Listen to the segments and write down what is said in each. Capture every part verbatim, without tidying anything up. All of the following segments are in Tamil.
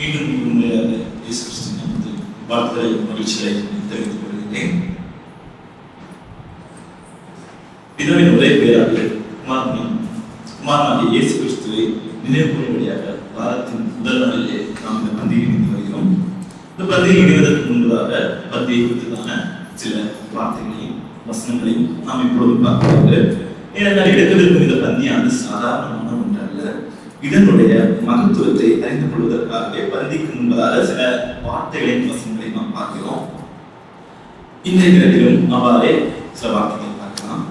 மீண்டும் உண்மையாக இயேசு கிறிஸ்துவின் நாமத்தில் வாழ்த்துக்களை மகிழ்ச்சிகளை தெரிவித்துக் கொள்கிறேன். பிதாவின் ஒரே பேராக குமாரனின் குமாரனாகிய இயேசு கிறிஸ்துவை நினைவு கூறும்படியாக வாரத்தின் முதல் நாளிலே நாம் இந்த பந்தியை இணைந்து வருகிறோம். இந்த பந்தியை இணைவதற்கு முன்பதாக பந்தியை குறித்ததான சில வார்த்தைகளையும் வசனங்களையும் நாம் இப்பொழுது பார்க்கிறது. ஏனென்றால் எடுக்கவிருக்கும் இந்த பந்தியானது சாதாரணமான ஒன்றல்ல. இதனுடைய மகத்துவத்தை அறிந்து கொள்வதற்காகவே பந்திக்கு முன்பதாக சில வார்த்தைகளின் வசனங்களை நாம் பார்க்கிறோம். இன்றைய தினத்திலும் அவ்வாறே சில வார்த்தைகளை பார்க்கலாம்.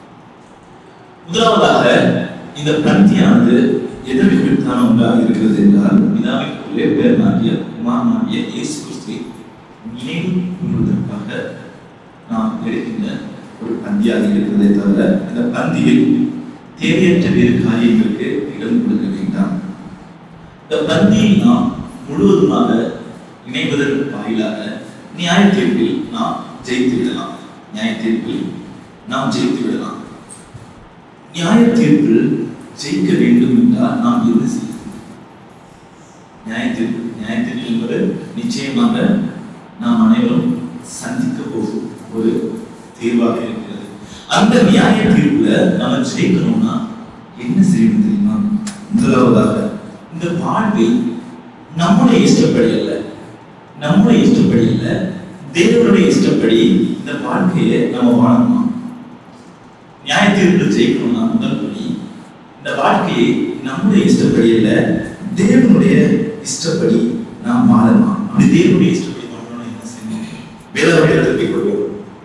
முதலாவதாக இந்த பந்தியானது எதற்கு குறித்தான ஒன்றாக இருக்கிறது என்றால், பிதாவின் ஒரே பேரனாகிய குமாரனாகிய இயேசு கிறிஸ்துவை நினைவு கூறுவதற்காக நாம் எடுக்கின்ற ஒரு பந்தியாக இருக்கிறதே தவிர, இந்த பந்தியில் தேவையற்ற வேறு காரியங்களுக்கு இடம் கொடுக்க வேண்டாம். இந்த பந்தியை நாம் முழுவதுமாக இணைவதற்கு வாயிலாக நியாய தீர்ப்பில் நாம் ஜெயித்து விடலாம். நியாய தீர்ப்பில் நாம் ஜெயித்து விடலாம். நியாய தீர்ப்பில் ஜெயிக்க வேண்டும் என்றால் நாம் என்ன செய்யணும்? நியாய தீர்ப்பு நியாய தீர்ப்பு என்பது நிச்சயமாக நாம் அனைவரும் சந்திக்க போகும் ஒரு தீர்வாக இருக்கிறது. அந்த நியாய தீர்ப்புல நம்ம ஜெயிக்கணும்னா என்ன செய்யணும் தெரியுமா? முதலாவதாக இந்த வாழ்வை நம்முடைய இஷ்டப்படி அல்ல, நம்முடைய இஷ்டப்படி அல்ல, தேவனுடைய இஷ்டப்படி இந்த வாழ்க்கையை நம்ம வாழணுமா? நியாய தீர்ப்பு ஜெயிக்கணும்னா முதல் படி இந்த வாழ்க்கையை நம்முடைய இஷ்டப்படி அல்ல, தேவனுடைய இஷ்டப்படி நாம் வாழணுமா? அப்படி தேவனுடைய இஷ்டப்படி வாழணும்னா என்ன செய்யணும்? வேதாகமத்தை எடுத்துக் கொள்வோம்.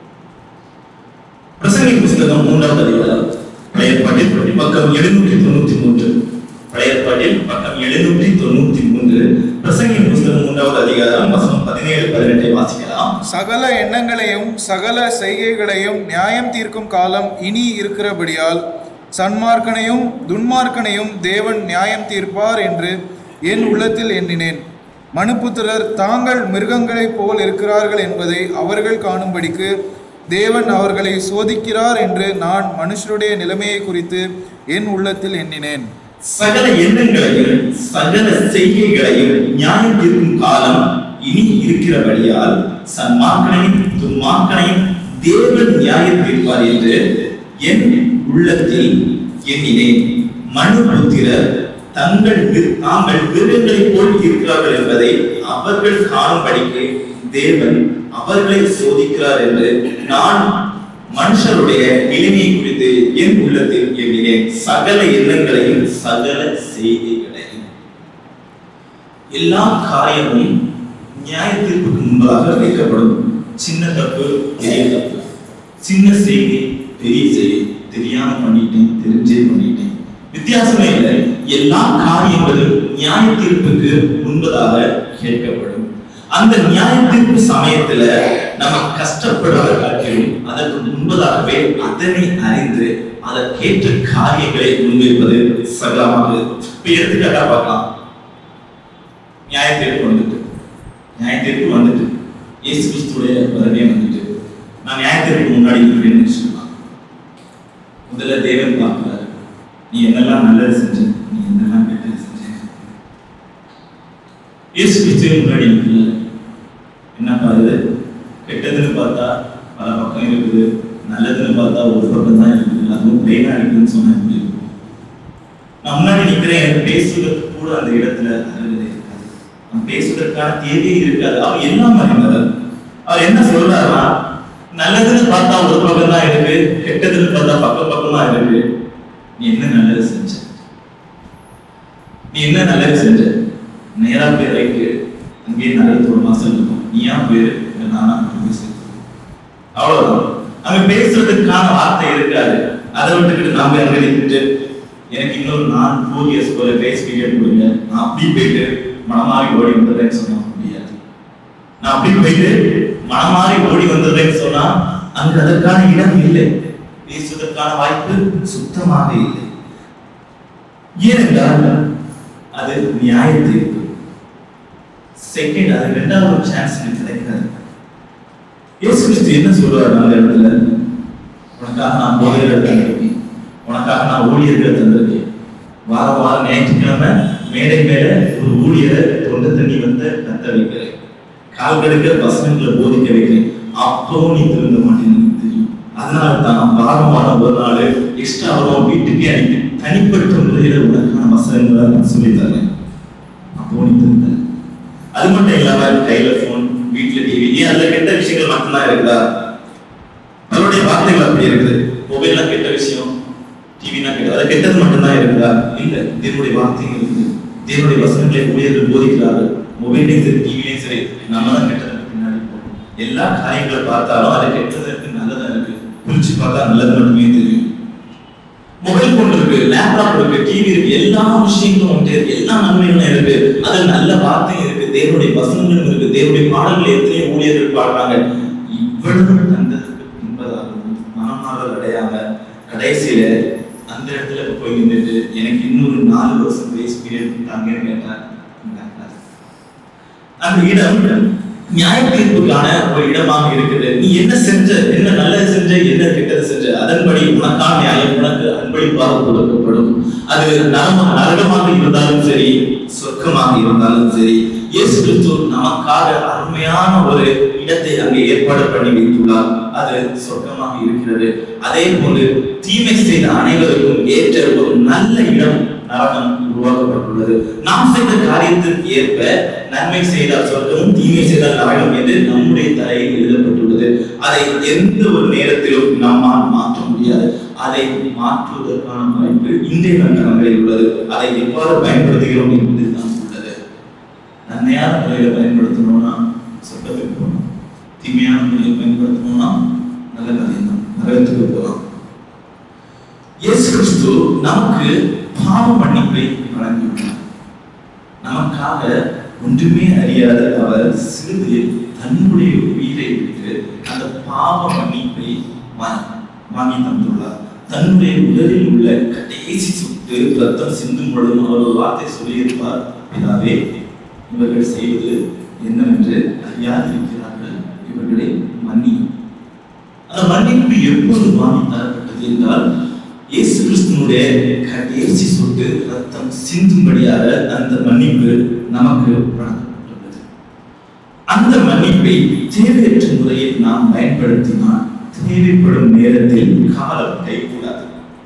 பிரசங்கின் புத்தகம் மூன்றாவது அதிகாரம் பழைய ஏற்பாட்டில் பக்கம் எழுநூற்றி தொண்ணூத்தி மூன்று பழைய ஏற்பாட்டில் பக்கம் எழுநூற்றி தொண்ணூத்தி மூன்று பிரசங்கின் புத்தகம் மூன்றாவது அதிகாரம் வசனம் பதினேழு பதினெட்டை வாசிக்கலாம். சகல எண்ணங்களையும் சகல செய்கைகளையும் நியாயம் தீர்க்கும் காலம் இனி இருக்கிறபடியால் சன்மார்க்கனையும் துன்மார்க்கனையும் தேவன் நியாயம் தீர்ப்பார் என்று என் உள்ளத்தில் எண்ணினேன். மனுபுத்திரர் தாங்கள் மிருகங்களைப் போல் இருக்கிறார்கள் என்பதை அவர்கள் காணும்படிக்கு தேவன் அவர்களை சோதிக்கிறார் என்று நான் மனுஷருடைய நிலைமையை குறித்து என் உள்ளத்தில் எண்ணினேன். சகல எண்ணங்களையும் சகல செய்கைகளையும் நியாயம் தீர்க்கும் காலம் இனி இருக்கிறபடியால் சன்மார்க்கனையும் துன்மார்க்கனையும் தேவன் நியாயம் தீர்ப்பார் என்று என் உள்ளத்தில் எண்ணினேன். மனுபுத்திரர் தங்கள் தாங்கள் மிருகங்களைப் போல் இருக்கிறார்கள் என்பதை அவர்கள் காணும்படிக்கு தேவன் அவர்களை சோதிக்கிறார் என்று நான் மனுஷருடைய நிலைமையை குறித்து என் உள்ளத்தில் எண்ணினேன். சகல எண்ணங்களையும் சகல செய்திகளையும் எல்லா காரியமும் நியாய தீர்ப்புக்கு முன்பாக வைக்கப்படும். சின்ன தப்பு பெரிய தப்பு, சின்ன செய்தி பெரிய செய்தி, தெரியாம பண்ணிட்டேன் தெரிஞ்சே பண்ணிட்டேன், வித்தியாசமே இல்லை. எல்லா காரியங்களும் நியாய தீர்ப்புக்கு முன்பதாக கேட்கப்படும். அந்த நியாய தீர்ப்பு சமயத்துல நம்ம கஷ்டப்படுவதை காட்டிலும் அதற்கு முன்பதாகவே அதனை அறிந்து அதற்கேற்ற காரியங்களை முன்வைப்பது சகலமாக இருக்கும். இப்ப எடுத்துக்காட்டா பார்க்கலாம். நியாய தீர்ப்பு வந்துட்டு நியாய தீர்ப்பு வந்துட்டு இயேசு கிறிஸ்துடைய வருகை வந்துட்டு நான் நியாய தீர்ப்பு முன்னாடி நிற்கிறேன்னு சொல்லலாம். முதல்ல தேவன் பார்க்கிறாரு, நீ என்னெல்லாம் நல்லது செஞ்ச, நீ என்னெல்லாம் கெட்டது செஞ்ச. இயேசு கிறிஸ்துவின் முன்னாடி நிற்கல. என்ன பாருது? கெட்டதுன்னு பார்த்தா பல பக்கம் இருக்குது, நல்லதுன்னு பார்த்தா ஒரு பக்கம் தான் இருக்குது, அதுவும் பிளெயினா இருக்குதுன்னு சொன்னா எப்படி இருக்கும்? நான் முன்னாடி நிற்கிறேன், எனக்கு பேசுவதற்கு கூட அந்த இடத்துல அருகதை இருக்காது, நான் பேசுவதற்கான தேவையே இருக்காது. அவர் எல்லாம் அறிந்தவர். அவர் என்ன சொல்றாருன்னா, நல்லதுன்னு பார்த்தா ஒரு பக்கம் தான் இருக்கு, கெட்டதுன்னு பார்த்தா பக்கம் பக்கமா இருக்கு. நீ என்ன நல்லது செஞ்ச? நீ என்ன நல்லது செஞ்ச? நேரா போய் ரைட்டு, அங்கேயே நல்லது ஒரு மாசம் இருக்கும், நீயா போயிரு, நானா பேச. அவ்வளவுதான். அங்க பேசுறதுக்கான வார்த்தை இருக்காது. அதை விட்டுக்கிட்டு நாம அங்க நின்றுட்டு எனக்கு இன்னொரு நான் ஃபோர் இயர்ஸ் போல பேஸ் பீரியட் கொடுங்க, நான் அப்படி போயிட்டு மனமாறி ஓடி வந்துடுறேன்னு சொன்னா முடியாது. நான் அப்படி போயிட்டு மனமாறி ஓடி வந்துடுறேன்னு சொன்னா அங்க அதற்கான இடம் இல்லை, பேசுவதற்கான வாய்ப்பு சுத்தமாக இல்லை. ஏனென்றால் அது நியாய தீர்ப்பு. செகண்ட், அது ரெண்டாவது சான்ஸ் கிடைக்காது. இயேசு கிறிஸ்து என்ன சொல்றாரு அந்த இடத்துல? உனக்காக நான் போதைகளை தந்திருக்கேன், உனக்காக நான் ஊழியர்களை தந்திருக்கேன், வார வாரம் ஞாயிற்றுக்கிழமை மேடை மேல ஒரு ஊழியரை தொண்டை தண்ணி வந்த கத்த வைக்கிறேன், கால் கடுக்க வசனங்களை போதிக்க வைக்கிறேன், அப்பவும் நீ திருந்த மாட்டேன்னு தெரியும். அதனால தான் வாரமான ஒரு நாள் எக்ஸ்ட்ரா வரும் வீட்டுக்கே அனுப்பி தனிப்பட்ட முறையில உனக்கான வசனங்களை நான் சொல்லித்தரேன். அப்போ நீ திருந்த. அது மட்டும் இல்லாம கையில போன், வீட்டுல டிவி, ஏன் அதுல கெட்ட விஷயங்கள் மட்டும்தான் இருக்குதா? அவருடைய வார்த்தைகள் அப்படி இருக்குது. மொபைல்லாம் கெட்ட விஷயம், டிவினா கெட்ட, அது கெட்டது மட்டும்தான் இருக்குதா? இல்ல, தேவனுடைய வார்த்தைகள் இருக்குது. தேவனுடைய வசனங்களை ஊழியர்கள் போதிக்கிறார்கள். மொபைலையும் சரி டிவிலையும் சரி நம்ம தான் கெட்டதுக்கு பின்னாடி போகணும். எல்லா காரியங்களை பார்த்தாலும் அது கெட்டது இருக்கு, நல்லதா இருக்கு. குறிச்சு பார்த்தா நல்லது மட்டுமே தெரியும். மொபைல் போன் இருக்கு, லேப்டாப் இருக்கு, டிவி இருக்கு, எல்லா விஷயங்களும் வந்து எல்லா நன்மைகளும் இருக்கு. அது நல்ல வார்த்தையும் இருக்கு, தேவனுடைய வசனங்களும் இருக்கு, தேவனுடைய பாடல்கள் எத்தனையோ ஊழியர்கள் பாடுறாங்க. இவ்வளவு தந்ததுக்கு பின்பதாகவும் மனமாறல் அடையாம கடைசியில அந்த இடத்துல போய் நின்றுட்டு எனக்கு இன்னொரு நாலு வருஷம் கிரேஸ் பீரியட் தாங்கன்னு கேட்டார். அந்த இடம் நியாய தீர்ப்புக்கான ஒரு இடமாக இருக்குது. நீ என்ன செஞ்ச, என்ன நல்லது செஞ்ச, என்ன கெட்டது செஞ்ச, அதன்படி உனக்கான நியாயம் உனக்கு அன்பளிப்பாக கொடுக்கப்படும். அது நரம நரகமாக இருந்தாலும் சரி, சொர்க்கமாக இருந்தாலும் சரி, இயேசு கிறிஸ்து நமக்காக அருமையான ஒரு இடத்தை அங்கே ஏற்பாடு பண்ணி வைத்துள்ளார். அது சொர்க்கமாக இருக்கிறது. அதே போன்று தீமை செய்த அனைவருக்கும் ஏற்ற ஒரு நல்ல இடம் நரகம் உருவாக்கப்பட்டுள்ளது. நாம் செய்த காரியத்திற்கு ஏற்ப நன்மை செய்தால் சொர்க்கம், தீமை செய்தால் நரகம் என்று நம்முடைய தலையில் எழுதப்பட்டுள்ளது. அதை எந்த ஒரு நேரத்திலும் நம்மால் மாற்ற முடியாது. அதை மாற்றுவதற்கான வாய்ப்பு இன்றைய கட்டங்களில் உள்ளது. அதை எவ்வாறு பயன்படுத்துகிறோம் என்பதில் தான் உள்ளது. நன்மையான முறையில் பயன்படுத்தணும்னா சொர்க்கத்துக்கு போகணும், தீமையான முறையில் பயன்படுத்தணும்னா நல்ல காரியம் தான், நரகத்துக்கு போகலாம். இயேசு கிறிஸ்து நமக்கு பாவ மன்னிப்பை வழங்கியுள்ளார். நமக்காக ஒன்றுமே அறியாத அவர் சிறுதியில் தன்னுடைய உயிரை விட்டு அந்த பாவ மன்னிப்பை வாங்கி தந்துள்ளார். தன்னுடைய உடலில் உள்ள கடைசி சுட்டு ரத்தம் சிந்தும் பொழுதும் அவர் ஒரு வார்த்தை சொல்லியிருப்பார், பிதாவே இவர்கள் செய்வது என்னவென்று அறியாதிருக்கிறார்கள், இவர்களை மன்னி. அந்த மன்னிப்பு எப்போது வாங்கி தரப்பட்டது என்றால் இயேசு கிறிஸ்துனுடைய கடைசி சொட்டு ரத்தம் சிந்தும்படியாக அந்த மன்னிப்பு நமக்கு வழங்கப்பட்டுள்ளது. அந்த மன்னிப்பை தேவையற்ற முறையில் நாம் பயன்படுத்தினால் தேவைப்படும் நேரத்தில் காலம் கைகூடாது.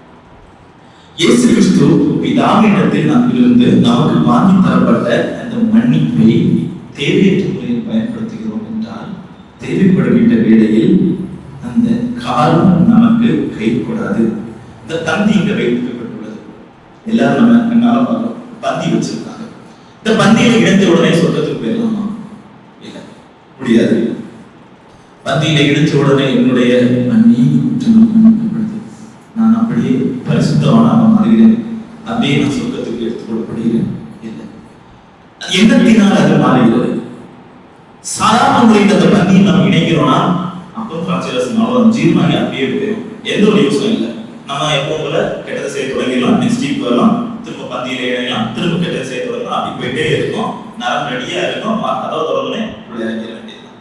இயேசு கிறிஸ்து பிதாவினிடத்தில் நாம் இருந்து நமக்கு வாங்கி தரப்பட்ட அந்த மன்னிப்பை தேவையற்ற முறையில் பயன்படுத்துகிறோம் என்றால் தேவைப்படுகின்ற வேளையில் அந்த காலம் நமக்கு கைகூடாது. இந்த தந்தி இங்க வைக்கப்பட்டுள்ளது. எல்லாரும் நம்ம கண்ணால பார்க்கிறோம், பந்தி வச்சிருக்காங்க. இந்த பந்தியில இணைந்த உடனே சொர்க்கத்துக்கு போயிடலாமா? இல்ல, முடியாது. பந்தியில இணைச்ச உடனே என்னுடைய அநேக குற்றங்கள் மன்னிக்கப்படுது, நான் அப்படியே பரிசுத்தவானாக மாறுகிறேன், அப்படியே நான் சொர்க்கத்துக்கு எடுத்துக் கொள்ளப்படுகிறேன். இல்லை, எண்ணத்தினால் அது மாறுகிறது. சாதாரண முறையில் அந்த பந்தியில் நாம் இணைக்கிறோம்னா அப்போ பிரான்சியஸ் ஜீர்மானி அப்படியே போயிடும், எந்த ஒரு யூஸும் இல்லை. நம்ம எப்பவும் போல கெட்டதை செய்ய தொடங்கிடலாம், நெக்ஸ்ட் வீக் வரலாம், திரும்ப பந்தியில இணையலாம், திரும்ப கெட்டதை செய்ய தொடங்கலாம், அப்படி போயிட்டே இருக்கும். நரம் ரெடியா இருக்கும், கதவு தொடர்ந்து இறங்கிட வேண்டியதுதான்.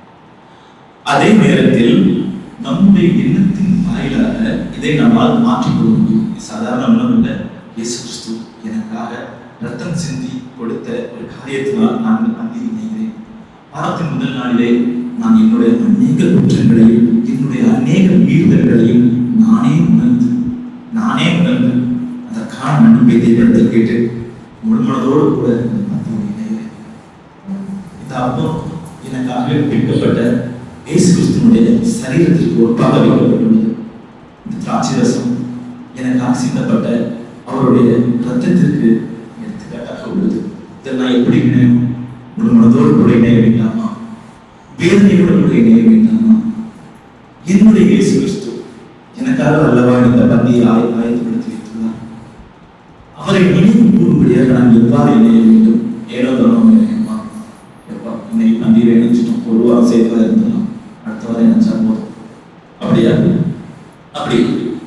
அதே நேரத்தில் நம்முடைய எண்ணத்தின் வாயிலாக இதை நம்மால் மாற்றிக்கொள்ள முடியும். சாதாரண ஒன்றும் இல்லை, இயேசு கிறிஸ்து எனக்காக ரத்தம் சிந்தி கொடுத்த ஒரு காரியத்தினால் நான் இந்த பந்தியில் இணைகிறேன். வாரத்தின் முதல் நாளிலே நான் என்னுடைய அநேக குற்றங்களையும் என்னுடைய அநேக மீறுதல்களையும் நானே உணர்ந்து நானே உணர்ந்து அதற்கான மன்னிப்பை தேவனிடத்தில் கேட்டு முழுமனதோடு கூட இந்த பந்தியில் இணைகிறேன். இந்த அப்போ எனக்காக பிடிக்கப்பட்ட இயேசு கிறிஸ்துவினுடைய சரீரத்திற்கு ஒப்பாக வைக்கப்பட்டுள்ளது. இந்த திராட்சை ரசம் எனக்காக சிந்தப்பட்ட அவருடைய ரத்தத்திற்கு எடுத்துக்காட்டாக உள்ளது. இதை நான் எப்படி இணையும்? ஒரு மனதோடு கூட இணைய வேண்டாமா? வேதனையோடு கூட இணைய வேண்டாமா? என்னுடைய இயேசு கிறிஸ்து எனக்காக அல்லவா இந்த பந்தியை ஆய ஆயத்தப்படுத்தி வைத்துள்ளார். அவரை நினைவு கூறும்படியாக நான் எவ்வாறு இணைய வேண்டும்? ஏனோ தானோ இணையமா? எப்பா இன்னைக்கு பந்தியில் இணைச்சிட்டோம், ஒரு வாரம் சேஃபாக இருந்தலாம், அடுத்த வாரம் நினைச்சா போதும். அப்படியா? அப்படி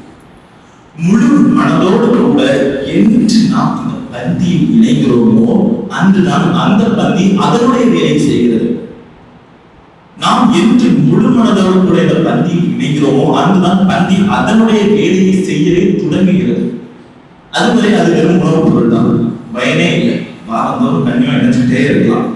முழு மனதோடு கூட என்று நாம் இந்த பந்தியில் இணைகிறோமோ அன்றுதான் அந்த பந்தி அதனுடைய வேலை செய்கிறது. நாம் என்று முழு மனதோடு கூட இந்த பந்தியில் இணைகிறோமோ அன்றுதான் பந்தி அதனுடைய வேலையை செய்யவே தொடங்குகிறது. அதுவரை அது வெறும் உணவுப் பொருள் தான். பயனே இல்லை, வாரந்தோறும் கண்ணியம் இணைஞ்சுட்டே இருக்கலாம்.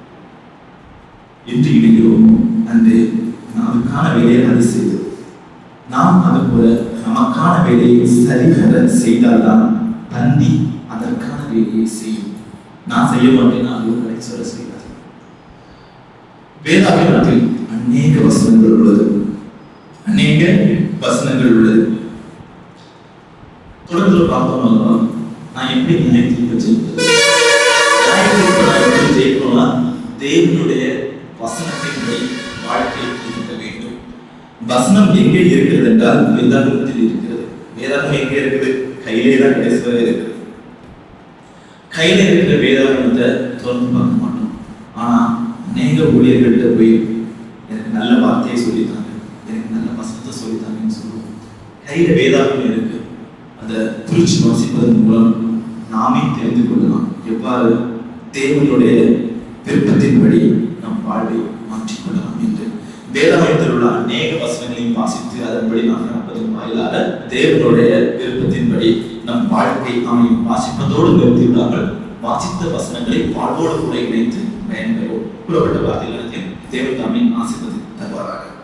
என்று இணைகிறோம் அன்று நமக்கான வேலையை அது செய்து நாம் அது போல நமக்கான வேலையை சரிவர செய்தால்தான் பந்தி அதற்கான வேலையை செய்யும். நான் செய்ய மாட்டேன்னா அது கடைசிவர செய்தார். வேதாகமத்தில் அநேக வசனங்கள் உள்ளது, அநேக வசனங்கள் உள்ளது. தொடர்ந்து பார்த்தோம் அல்லவா, நான் எப்படி நியாயத்தீர்ப்பு ஜெயிப்பது? நியாயத்தீர்ப்பு நான் எப்படி ஜெயிக்கணும்னா தேவனுடைய வசனத்தின்படி வாழ்க்கை இருக்க வேண்டும். வசனம் எங்கே இருக்கிறது என்றால் வேதாகமத்தில் இருக்கிறது. வேதாகமம் எங்கே இருக்குது? கையிலே தான் கடைசிவரை இருக்குது. கையில இருக்கிற வேதாகமத்தை திறந்து பார்க்க மாட்டோம். ஆனா அநேக ஊழியர்கள்ட்ட போய் எனக்கு நல்ல வார்த்தையை சொல்லித்தாங்க, எனக்கு நல்ல வசனத்தை சொல்லித்தாங்கன்னு சொல்லுவோம். கையில வேதாகமம் இருக்கு, அதை குறிச்சு வாசிப்பதன் மூலம் நாமே தெரிந்து கொள்ளலாம் எவ்வாறு தேவனுடைய விருப்பத்தின்படி நம் வாழ்வை மாற்றிக்கொள்ளலாம் என்று. வேதாகமத்தில் உள்ள அநேக வசனங்களையும் வாசித்து அதன்படி நாம் நடப்பதன் வாயிலாக தேவனுடைய விருப்பத்தின்படி நம் வாழ்க்கை அமையும். வாசிப்பதோடு நிறுத்தி விடாமல் வாசித்த வசனங்களை வாழ்வோடு கூட இணைத்து பயன்பெறும். கூறப்பட்ட வார்த்தைகள் தேவன் தாமே ஆசீர்வதித்து தருவாராக.